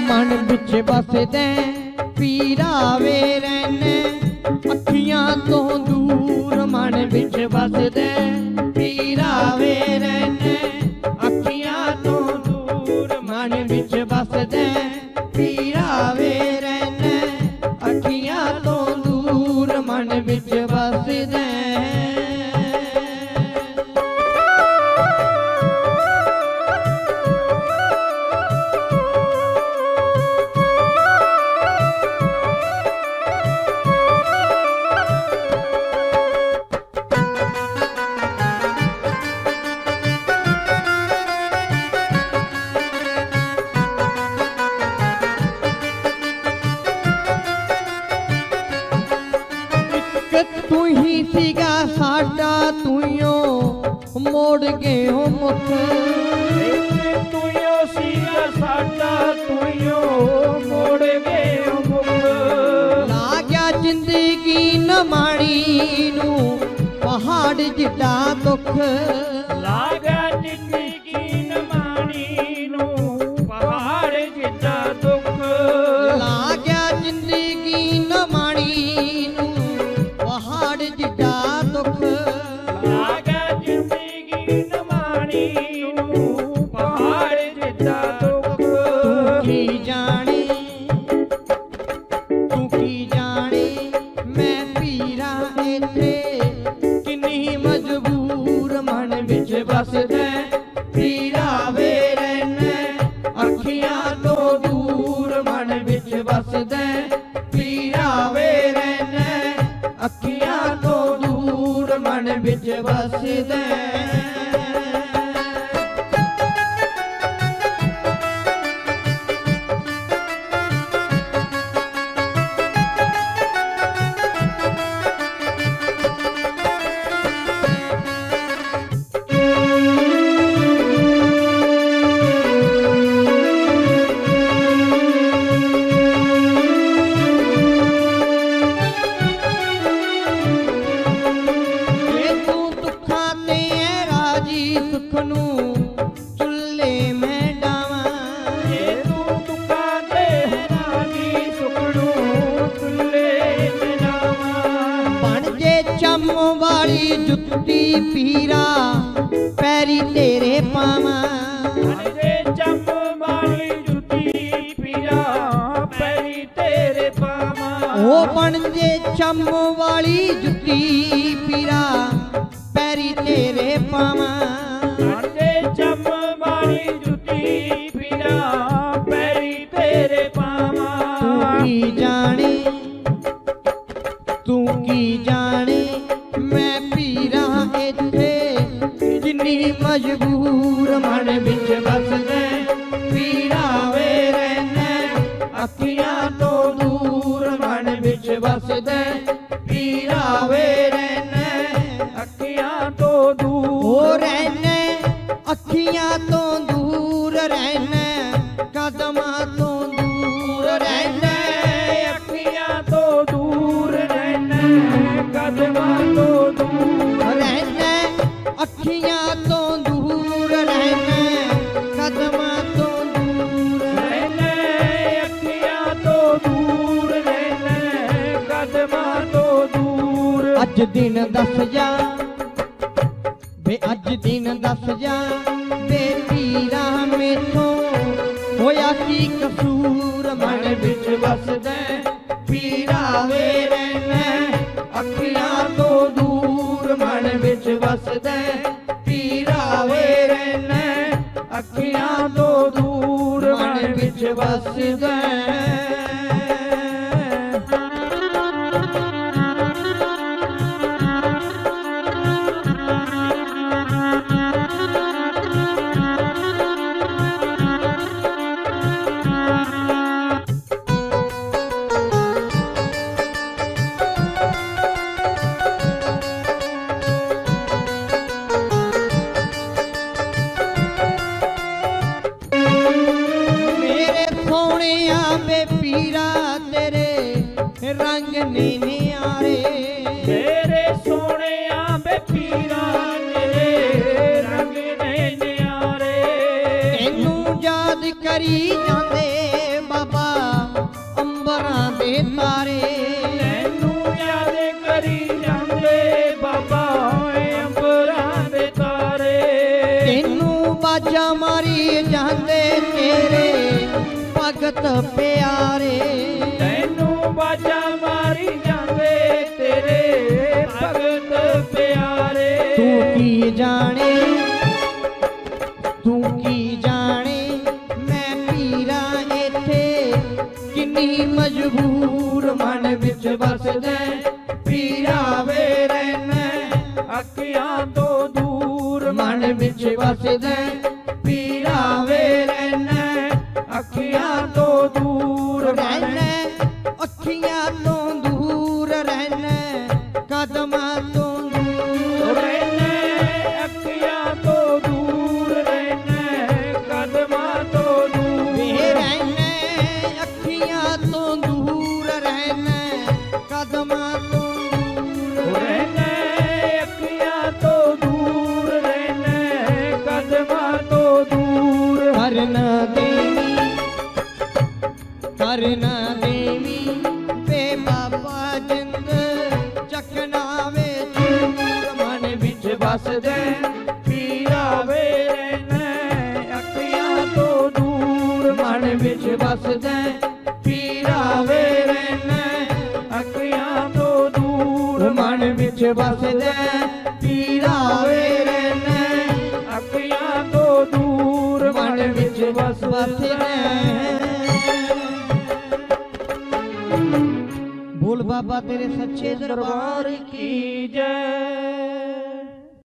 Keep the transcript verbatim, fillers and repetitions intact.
मन बिच बसदे पीरा वे रहने अखियां तो दूर मन बिच बसदे पीरा वे रहने अखियां तो दूर मन बिच बसदे पीरा वे रहने अखियां तो दूर मन बिच बसदे तू ही सीगा साडा तुयो मोड़ गए हो मुख तुयो सीगा साडा तुयो मोड़ गए हो मुख ला गया जिंदगी न माणी नू पहाड़ जिड्डा दुख ला गया जिंदगी न माणी नू पहाड़ जिड्डा दुख ला गया जिंदगी न माणी नू पहाड़ जिड्डा दुख ला गया जिंदगी न माणी नू पहाड़ जिड्डा दुख तू की जाने तू की जाने मैं पीरा इत्थे किन्नी मजबूर मन विच बसदे पीरा वे रहने अखियां तो दूर मन विच बसदे पीरा वे रहने अखियां तो दूर मन विच बसदे वाली जुत्ती पीरा पैरी तेरे पावा चम वाली जुत्ती पीरा पैरी तेरे पावा ओ बन जे चम वाली जुत्ती पीरा पैरी तेरे पावा चम वाली जुत्ती पीरा पैरी तेरे पावा तू की जाने तू की जाने मैं पीरा इत्थे जिन्नी मजबूर मन विच बसदे पीरा वे रहने अखियां तो दूर मन विच बसदे पीरा वे रहने अखियां तो दूर रहने अखियां तो दूर रहने कदमां तो दूर रहने अखियां तो दूर रहने कदमां तो दूर रहने अखियां तो दूर रहने कदमां तो दूर रहने अखियां तो दूर रहने कदमां तो दूर अज दिन दस जा बे अज दिन दस जा बे पीरा मेथों होया की कसूर मन विच बसदे पीरा वे रहने अखियां तो दूर मन विच बसदे पीरा वे रहने अखियां तो दूर मन विच बसदे रंग ने न्यारे तेरे सोने बे पीरा तेरे रंग ने न्यारे तेनू याद करी जांदे ਭਗਤ ਪਿਆਰੇ ਤੈਨੂੰ ਬਾਜਾ ਮਾਰੀ ਜਾਂਦੇ ਤੇਰੇ ਭਗਤ ਪਿਆਰੇ। ਤੂੰ ਕੀ ਜਾਣੇ ਤੂੰ ਕੀ ਜਾਣੇ ਮੈਂ ਪੀਰਾ ਇੱਥੇ ਕਿੰਨੀ ਮਜਬੂਰ ਮਨ ਵਿੱਚ ਵਸਦਾ ਪੀਰਾ ਵੇ ਰਹਿਣਾ ਅੱਖੀਆਂ ਤੋਂ ਦੂਰ ਮਨ ਵਿੱਚ ਵਸਦਾ ਪੀਰਾ ਵੇ ਰਹਿਣਾ ਅੱਖੀਆਂ ਤੋਂ ਦੂਰ ਰਹਿਣਾ ਅੱਖੀਆਂ ਤੋਂ ਦੂਰ ਰਹਿਣਾ ਕਦਮਾਂ ਤੋਂ ਦੂਰ ਰਹਿਣਾ ਅੱਖੀਆਂ ਤੋਂ ਦੂਰ ਰਹਿਣਾ ਕਦਮਾਂ ਤੋਂ ਦੂਰ ਵੇ ਰਹਿਣਾ ਅੱਖੀਆਂ ਤੋਂ ਦੂਰ ਰਹਿਣਾ ਕਦਮਾਂ ਤੋਂ ਦੂਰ ਰਹਿਣਾ ਅੱਖੀਆਂ ਤੋਂ ਦੂਰ ਰਹਿਣਾ ਕਦਮਾਂ ਤੋਂ ਦੂਰ। ਕਰਨ ਦੇਵੀ ਕਰਨ ਦੇਵੀ ਵੇ ਬਾਬਾ ਜਿੰਦ ਚੱਕਣਾ ਵਿੱਚ ਮਨ ਵਿੱਚ ਵਸਦਾ ਪੀਰਾ ਵੇ ਰਹਿਣਾ ਅੱਖੀਆਂ ਤੋਂ ਦੂਰ ਮਨ ਵਿੱਚ ਵਸਦਾ ਪੀਰਾ ਵੇ ਰਹਿਣਾ ਅੱਖੀਆਂ ਤੋਂ ਦੂਰ ਮਨ ਵਿੱਚ ਵਸਦਾ ਪੀਰਾ ਵੇ ਰਹਿਣਾ ਅੱਖੀਆਂ ਤੋਂ ਦੂਰ ਮਨ ਵਿੱਚ ਵਸਦਾ ਬੋਲ ਬਾਬਾ ਤੇਰੇ ਸੱਚੇ ਦਰਬਾਰ ਕੀ ਜੈ।